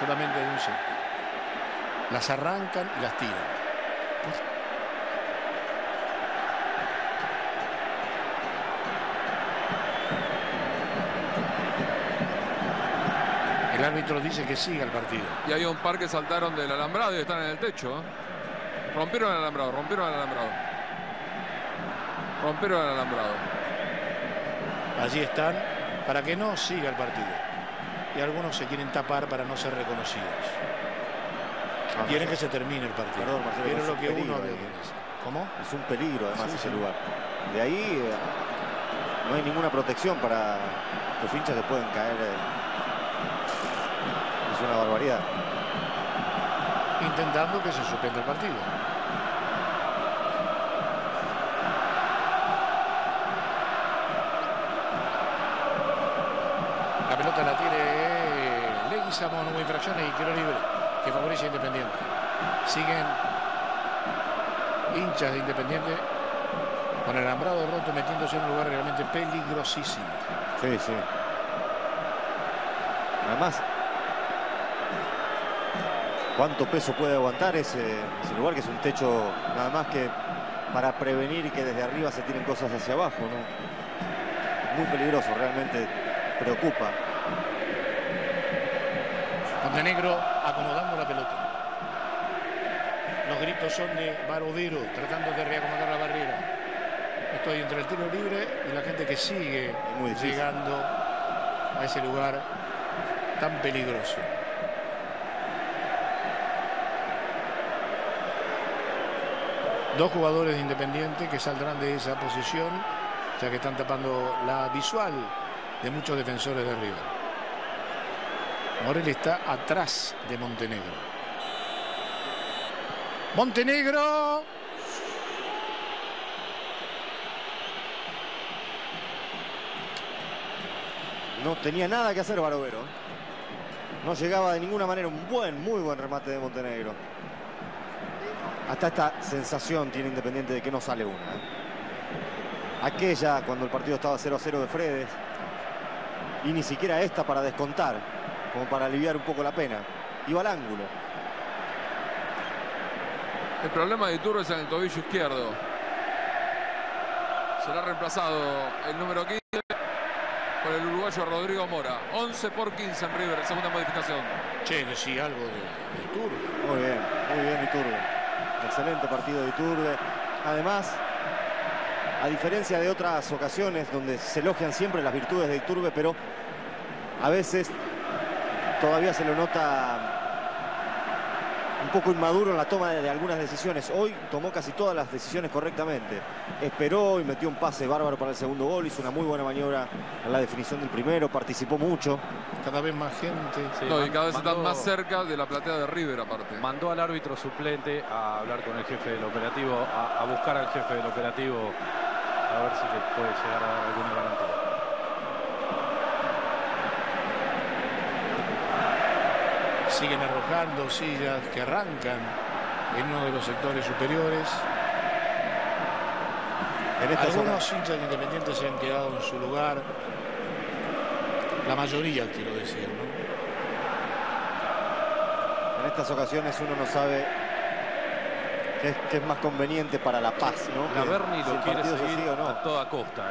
solamente de un centro. Las arrancan y las tiran. El árbitro dice que siga el partido. Y hay un par que saltaron del alambrado y están en el techo. Rompieron el alambrado, rompieron el alambrado. Rompieron el alambrado. Allí están para que no siga el partido. Y algunos se quieren tapar para no ser reconocidos. Quieren que se termine el partido. Perdón, Marcelo, pero es lo un que peligro uno... ahí. ¿Cómo? Es un peligro además Sí, ese sí. lugar. De ahí no hay ninguna protección para los hinchas que pueden caer. Es una barbaridad. Intentando que se suspenda el partido. La pelota la tiene Leguizamón, hubo infracciones y tiro libre que favorece a Independiente. Siguen hinchas de Independiente con el alambrado roto, metiéndose en un lugar realmente peligrosísimo. Sí, sí. Además, ¿cuánto peso puede aguantar ese lugar, que es un techo nada más que para prevenir y que desde arriba se tiren cosas hacia abajo, ¿no? Muy peligroso, realmente preocupa. Montenegro acomodando la pelota. Los gritos son de Barovero tratando de reacomodar la barrera. Estoy entre el tiro libre y la gente que sigue llegando a ese lugar tan peligroso. Dos jugadores de Independiente que saldrán de esa posición, ya que están tapando la visual de muchos defensores de River. Morel está atrás de Montenegro. Montenegro. No tenía nada que hacer Barovero. No llegaba de ninguna manera. Muy buen remate de Montenegro. Hasta esta sensación tiene Independiente de que no sale una. Aquella cuando el partido estaba 0-0 de Fredes. Y ni siquiera esta para descontar, como para aliviar un poco la pena. Iba al ángulo. El problema de Iturbe es en el tobillo izquierdo. Será reemplazado el número 15 por el uruguayo Rodrigo Mora. 11-15 en River, segunda modificación. Che, decía algo de Iturbe. Muy bien Iturbe. Excelente partido de Iturbe. Además, a diferencia de otras ocasiones donde se elogian siempre las virtudes de Iturbe, pero a veces todavía se lo nota un poco inmaduro en la toma de algunas decisiones. Hoy tomó casi todas las decisiones correctamente. Esperó y metió un pase bárbaro para el segundo gol. Hizo una muy buena maniobra en la definición del primero. Participó mucho. Cada vez más gente. Sí, no, y cada vez están más cerca de la platea de River aparte. Mandó al árbitro suplente a hablar con el jefe del operativo, a buscar al jefe del operativo, a ver si le puede llegar a dar alguna garantía. Siguen arrojando sillas que arrancan en uno de los sectores superiores. Algunos hinchas independientes se han quedado en su lugar. La mayoría, quiero decir, ¿no? En estas ocasiones uno no sabe qué es más conveniente para la paz, ¿no? La Berni lo quiere seguir o no. a toda costa,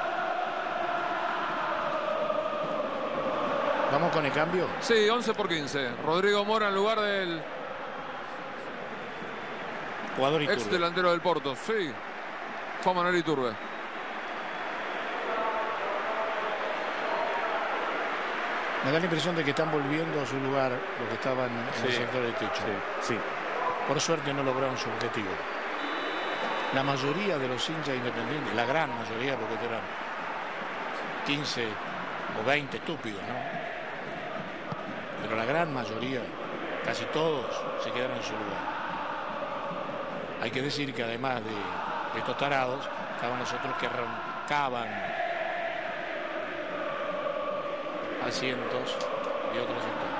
¿Vamos con el cambio? Sí, 11-15. Rodrigo Mora en lugar del jugador Iturbe. Ex delantero del Porto, sí. Juan Manuel Iturbe. Me da la impresión de que están volviendo a su lugar los que estaban en el sector del techo. Sí. Por suerte no lograron su objetivo. La mayoría de los hinchas independientes, la gran mayoría, porque eran 15 o 20 estúpidos, ¿no? Pero la gran mayoría, casi todos, se quedaron en su lugar. Hay que decir que además de estos tarados, estaban los otros que arrancaban asientos y otros sectores.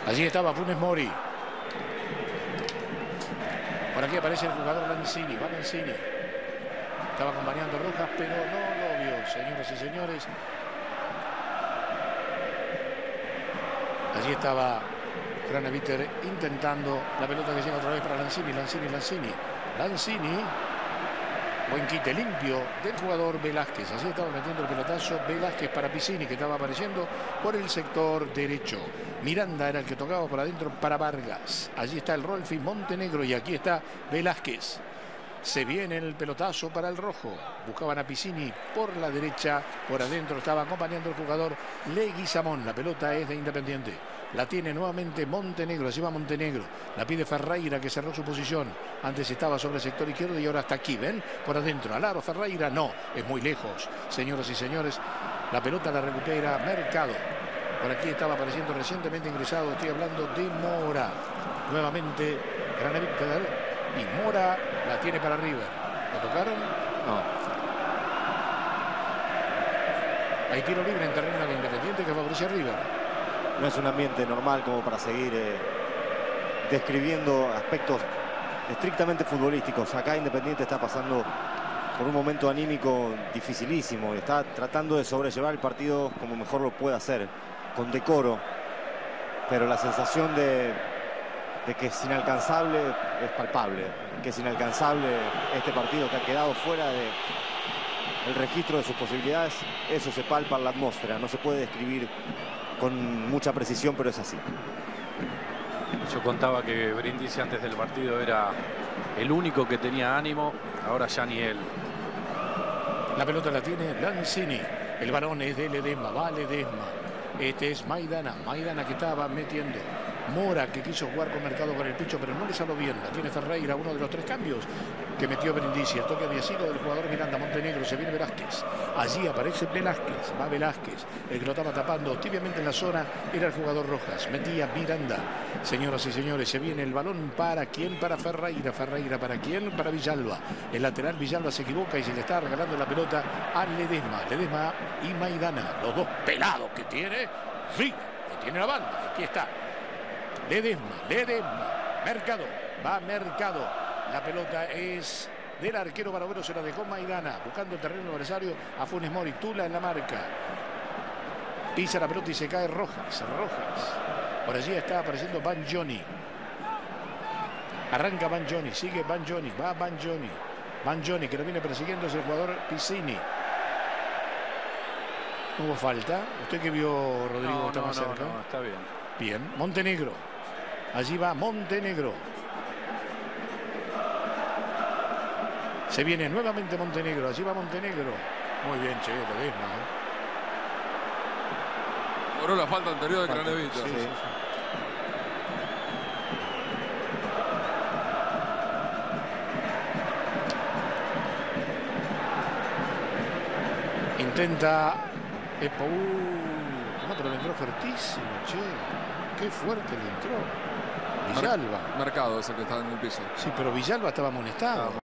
Allí estaba Funes Mori. Por aquí aparece el jugador Lanzini. Va Lanzini. Estaba acompañando a Rojas, pero no lo vio, señoras y señores. Allí estaba Craneviter intentando la pelota que llega otra vez para Lanzini. Lanzini. Buen quite limpio del jugador Velázquez. Así estaba metiendo el pelotazo Velázquez para Piccini, que estaba apareciendo por el sector derecho. Miranda era el que tocaba por adentro para Vargas. Allí está el Rolfi Montenegro y aquí está Velázquez. Se viene el pelotazo para el rojo. Buscaban a Piccini por la derecha. Por adentro estaba acompañando el jugador Leguizamón. La pelota es de Independiente. La tiene nuevamente Montenegro. Allí va Montenegro. La pide Ferreira, que cerró su posición. Antes estaba sobre el sector izquierdo y ahora está aquí. ¿Ven? Por adentro. Al aro Ferreira. No. Es muy lejos. Señoras y señores. La pelota la recupera Mercado. Por aquí estaba apareciendo recientemente ingresado. Estoy hablando de Mora. Nuevamente Craneviter. Y Mora la tiene para River. ¿Lo tocaron? No. Hay tiro libre en terreno de Independiente que favorece a River. No es un ambiente normal como para seguir describiendo aspectos estrictamente futbolísticos. Acá Independiente está pasando por un momento anímico dificilísimo. Está tratando de sobrellevar el partido como mejor lo puede hacer, con decoro. Pero la sensación de que es inalcanzable es palpable. Que es inalcanzable este partido, que ha quedado fuera del registro de sus posibilidades. Eso se palpa en la atmósfera. No se puede describir con mucha precisión, pero es así. Yo contaba que Brindisi antes del partido era el único que tenía ánimo, ahora ya ni él. La pelota la tiene Lanzini. El balón es de Ledesma, va Ledesma. Este es Maidana que estaba metiendo. Mora, que quiso jugar con Mercado con el picho, pero no le salió bien. La tiene Ferreira, uno de los 3 cambios que metió Brindisi. El toque había sido del jugador Miranda. Montenegro, se viene Velázquez. Allí aparece Velázquez, va Velázquez. El que lo estaba tapando tibiamente en la zona era el jugador Rojas. Metía Miranda. Señoras y señores, se viene el balón para quién, para Ferreira. Ferreira para quién, para Villalba. El lateral Villalba se equivoca y se le está regalando la pelota a Ledesma. Ledesma y Maidana, los dos pelados que tiene. Sí, que tiene la banda. Aquí está. Ledesma, Mercado, va Mercado. La pelota es del arquero Barovero, se la dejó Maidana, buscando el terreno adversario a Funes Mori. Tula en la marca. Pisa la pelota y se cae Rojas. Por allí está apareciendo Banjoni. Arranca Banjoni, sigue Banjoni, va Banjoni. Banjoni, que lo viene persiguiendo, es el jugador Piccini. ¿Hubo falta? ¿Usted que vio, Rodrigo, está más cerca? No, está bien. Bien, Montenegro. Allí va Montenegro. Se viene nuevamente Montenegro. Allí va Montenegro. Muy bien, che, Ledesma. Cobró la falta anterior de Craneviter. Sí. Intenta. No, pero le entró fuertísimo, che. Qué fuerte le entró. Villalba. Mercado es el que está en el piso. Sí, pero Villalba estaba amonestado.